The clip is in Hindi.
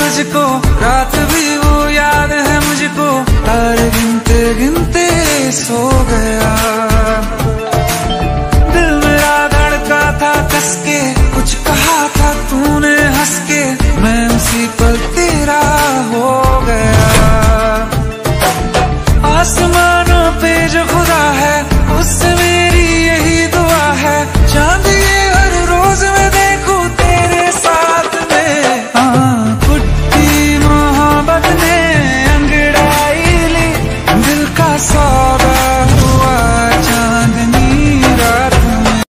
तुझको, रात भी वो याद है मुझको, तारे गिनते गिनते सो गया।